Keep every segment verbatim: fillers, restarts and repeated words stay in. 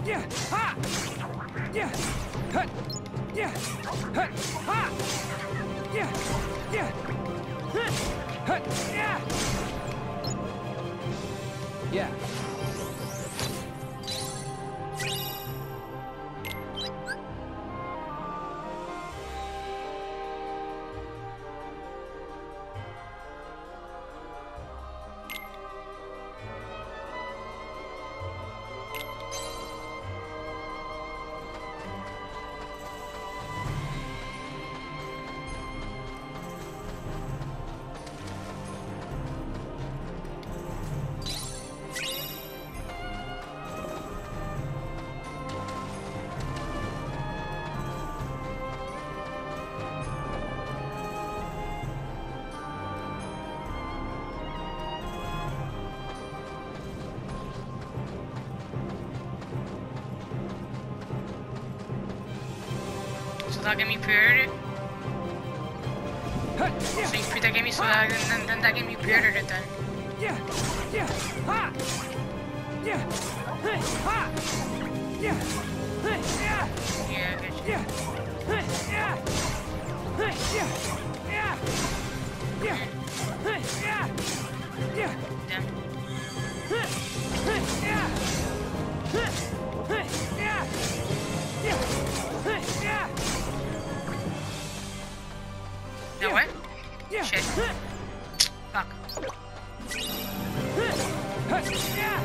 Yeah. Ha. Yeah. Hut. Yeah. Hut. Ha. Yeah. Yeah. Hut. Hut. Yeah. Yeah. So that gave me priority? So you put that gave me so that then, then that gave me priority then. Yeah. Yeah. Ha. Yeah. Hey. Ha. Yeah. Hey. Yeah. Yeah, I get you. Yeah. Hey. Yeah. Hey. Yeah. Yeah. Yeah. Hey. Yeah. Yeah. Damn. Hey. Hey. Yeah. Hey. Hey. Yeah. Yeah. Hey. Yeah. No what? Yeah. Shit. Fuck. Yeah.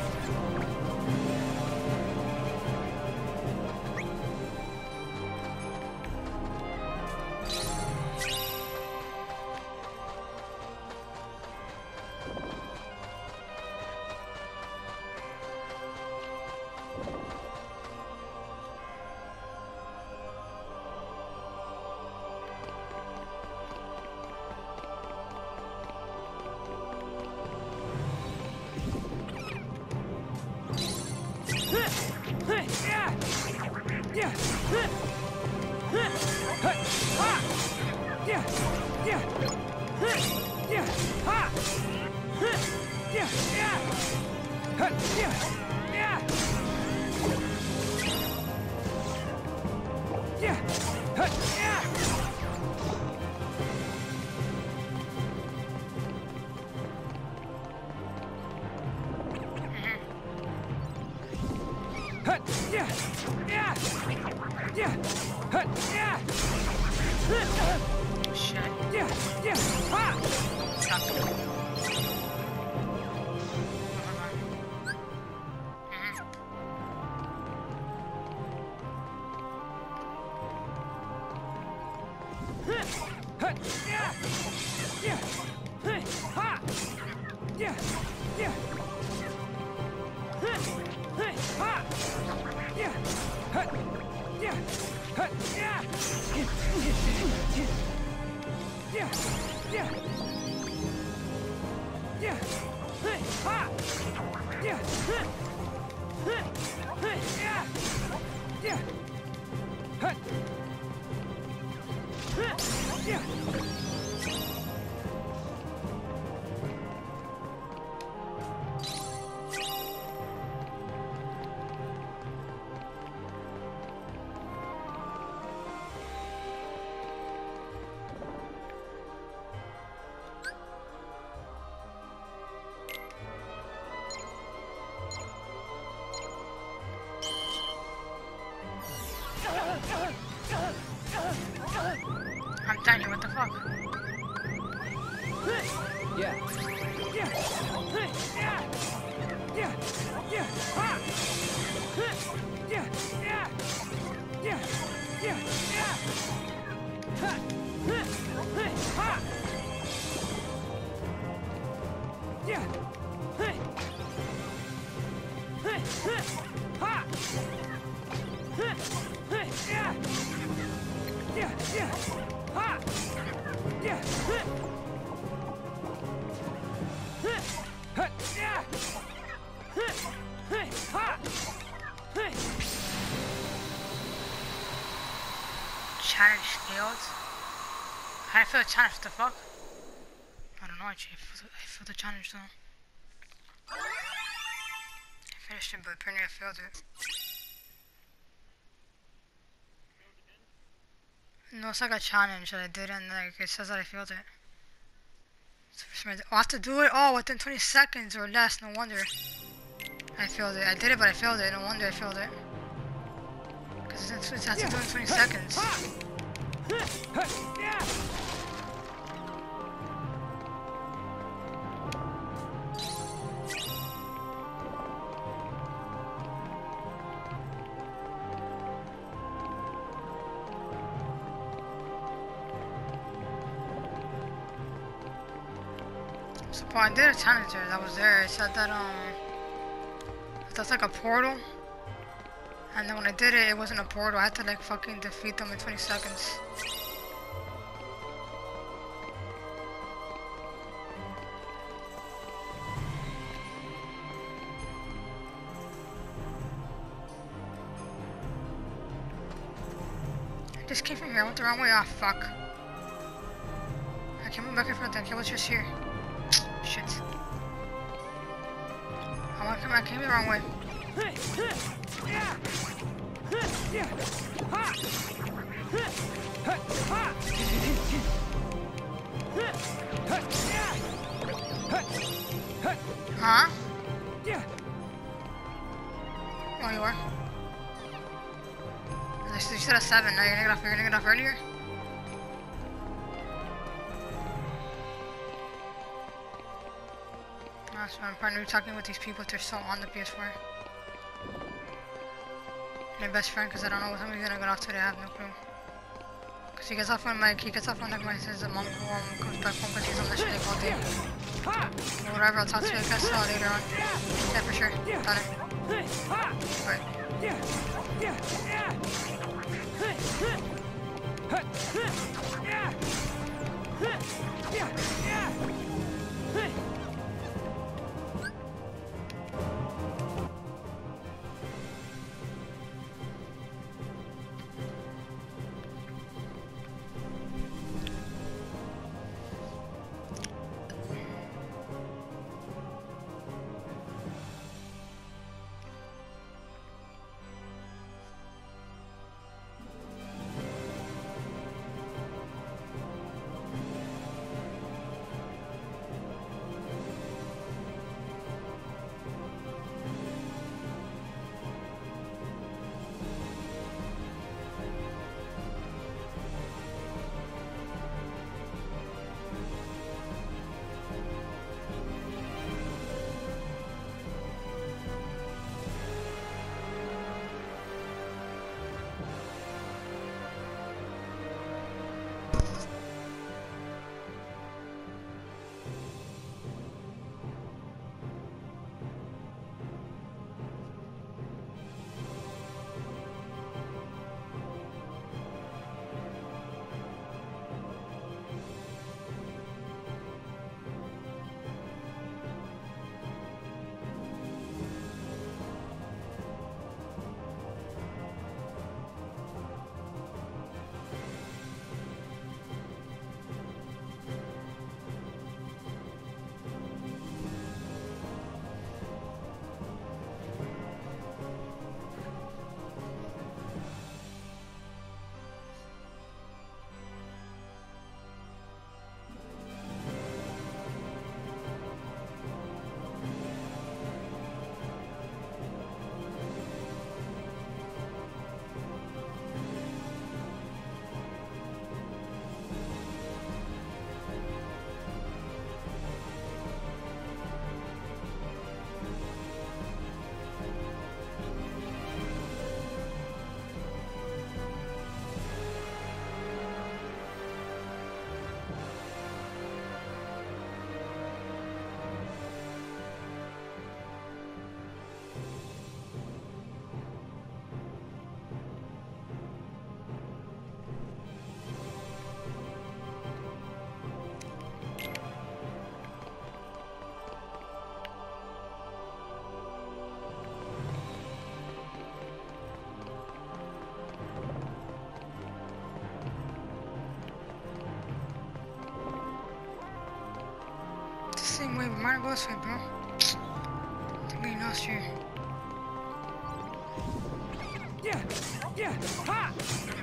I'm tiny, what the fuck? Yeah. Yeah. Yeah. Yeah. Yeah. Ha. Yeah. Yeah. Yeah. Yeah. Yeah. Ha. Ha. Yeah. Hey. Hey. Ha. Hey. Yeah. Yeah. Yeah. Ha. Yeah. Yeah. Ha. Challenge failed. How do I feel the challenge? What the fuck? I don't know actually. I feel the, I feel the challenge though. I finished it, but apparently I failed it. No, it's like a challenge that I did and like it says that I failed it. So for some reason, oh, I have to do it all within twenty seconds or less. No wonder I failed it. I did it, but I failed it. No wonder I failed it. Because it's, it's, I have to do it in twenty seconds. So I did a challenge there that was there. It said that um that's like a portal. And then when I did it, it wasn't a portal. I had to like fucking defeat them in twenty seconds. I just came from here. I went the wrong way. Ah, oh, fuck. I came back in front then. I was just here. Shit. Oh, I came, I came the wrong way. Huh? Oh, you are? You said a seven. Now you're gonna get off, you're gonna get off earlier? So I'm finally talking with these people if they're still on the P S four. My best friend, because I don't know what time he's gonna get off today. I have no clue. Because he gets off when my he gets off when like my his mom um, comes back home because he's on the shit all day. Or whatever. I'll talk to you guys uh, later on. Yeah, for sure. Done it. Alright. Same way, but mine goes way, bro. I'm getting lost here. Yeah, yeah, ha!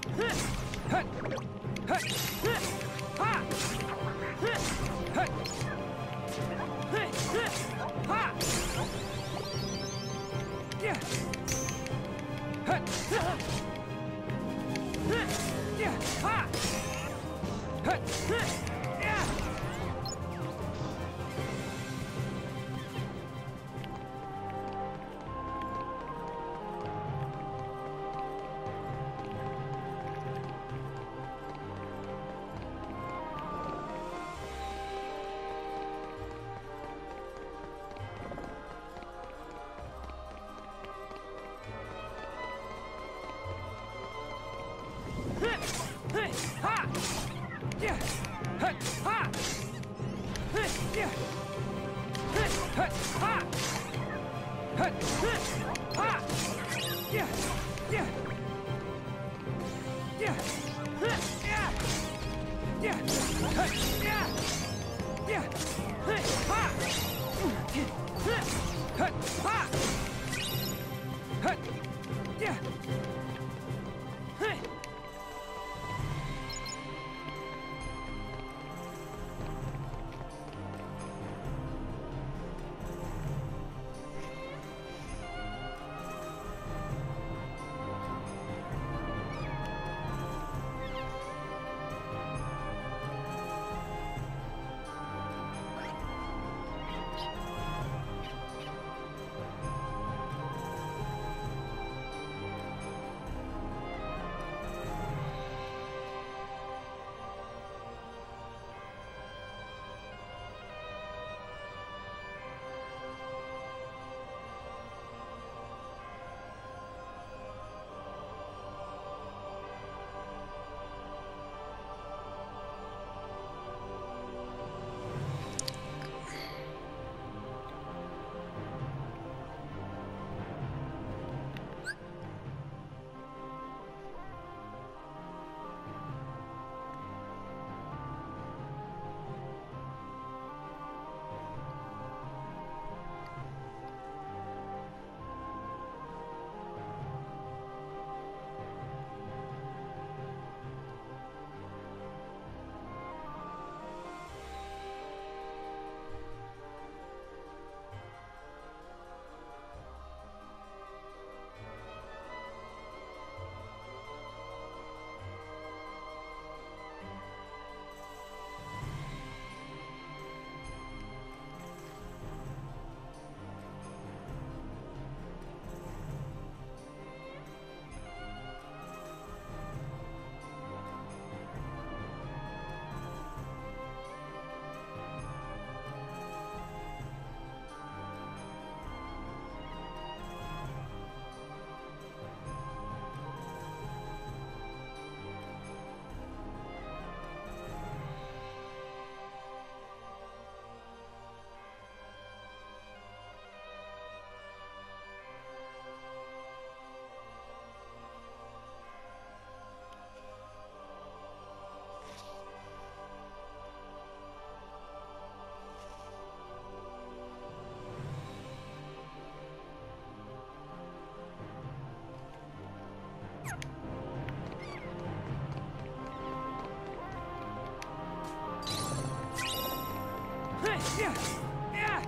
Yeah. Yeah.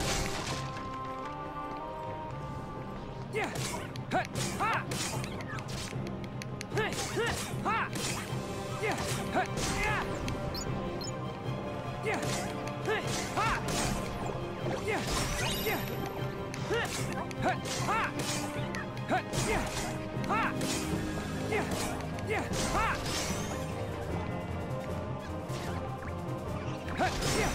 Yeah. Ha. Ha. Hey. Ha. Yeah. Ha. Yeah. Yeah. Hey. Ha. Yeah. Yeah. Ha. Ha. Ha. Yeah. Ha. Yeah. Yeah. Ha. Ha. Yeah.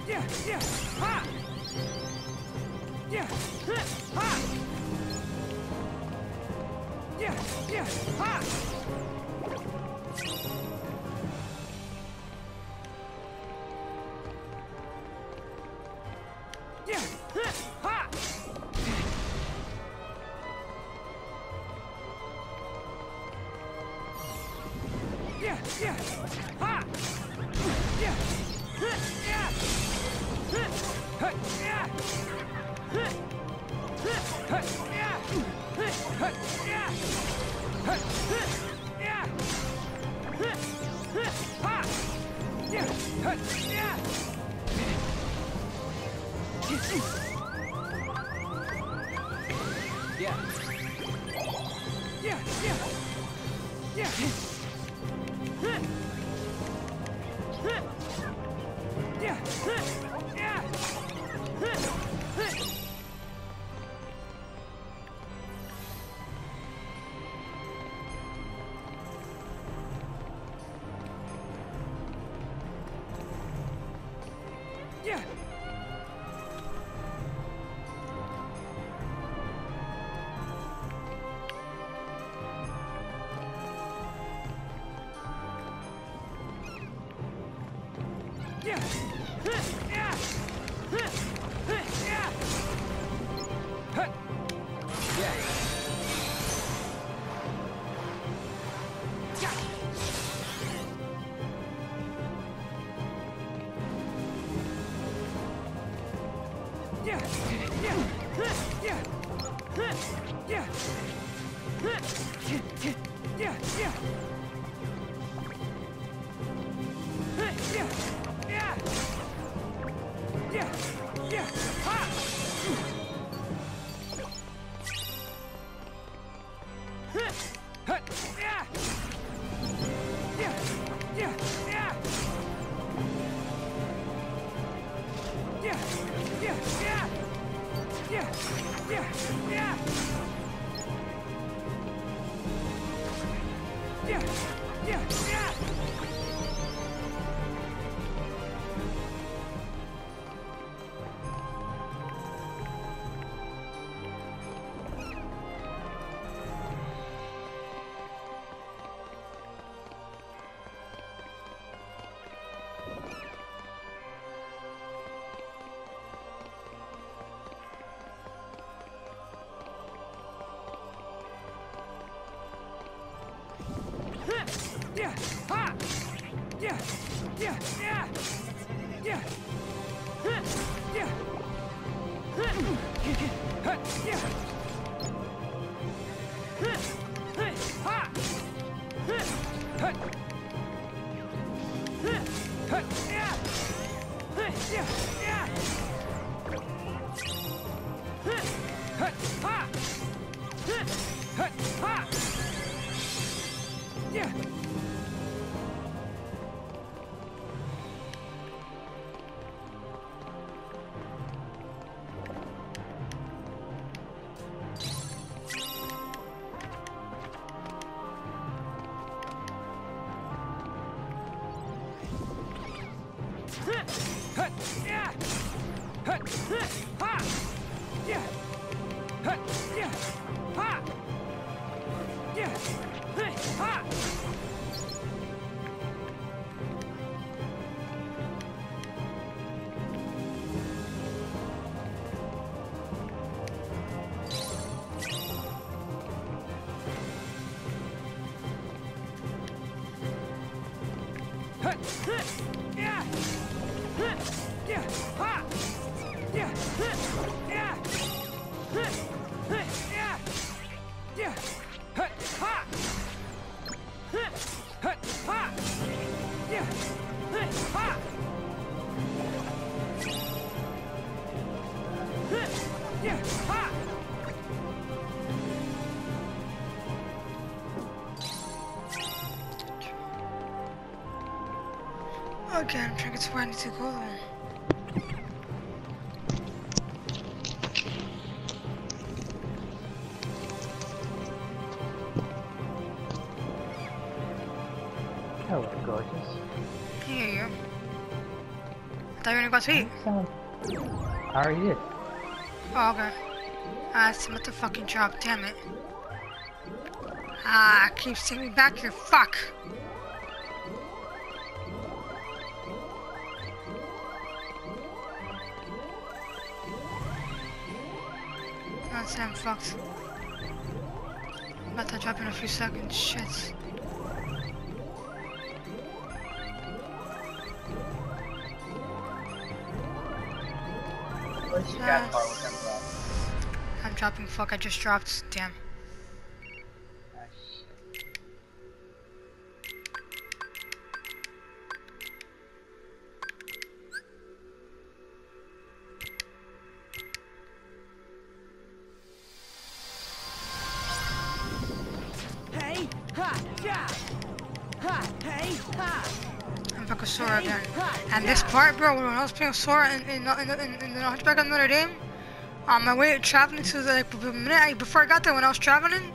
Yeah, yeah, ha! Yeah, ha! Yeah, yeah, ha! Yeah, ha! Yeah, yeah, ha! Yeah, yeah, yeah, yeah. Yeah. Yeah. Yeah. Yeah. Yeah. Yeah. Yeah. Yeah. Yeah. Yeah. Yeah. Yeah. Yeah. Yeah. Ha! Yeah. Yeah. Yeah. Yeah. Yeah. Yeah. Yeah. Yeah. Yeah. Yeah. Yeah. Yeah. Yeah. Yeah, ha! Yeah, yeah, yeah, yeah, yeah, yeah, ha! Yeah, yeah, yeah, ha! Ha! Yeah. Okay, I'm trying to find it to go on. Hello, gorgeous. Here you. thought you were gonna go to eat. Sound- I already did. Oh, okay. Ah, it's about to fucking drop, damn it. Ah, keep sending me back here, fuck. That's damn fucked. About to drop in a few seconds, shit. Where's your gas car? What's that about? I'm dropping, fuck, I just dropped, damn. Ah, shit. Hey, ha, yeah. Ha, hey, ha. I'm fucking Sora again. And this part, bro, when I was playing Sora in, in, in, in, in the Hunchback of Notre Dame, on my way traveling to the, like, the minute I, before I got there, when I was traveling,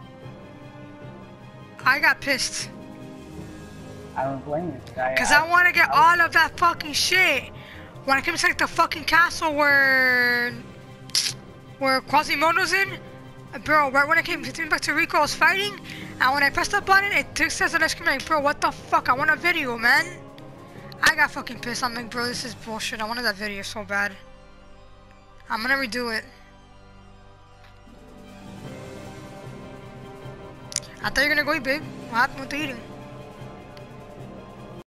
I got pissed. I don't blame you. I, Cause I, I want to get I, all of that fucking shit. When I came to like the fucking castle where, where Quasimodo's in, bro, right when I came back to Rico, I was fighting, and when I pressed the button, it took says on the screen like, bro, what the fuck? I want a video, man. I got fucking pissed. I'm like, bro, this is bullshit. I wanted that video so bad. I'm gonna redo it. I thought you were gonna go eat, babe. What happened with the eating?